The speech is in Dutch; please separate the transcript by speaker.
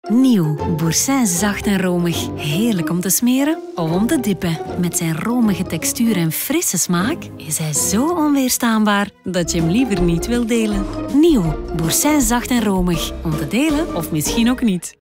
Speaker 1: Nieuw, Boursin zacht en romig. Heerlijk om te smeren of om te dippen. Met zijn romige textuur en frisse smaak is hij zo onweerstaanbaar dat je hem liever niet wil delen. Nieuw, Boursin zacht en romig. Om te delen of misschien ook niet.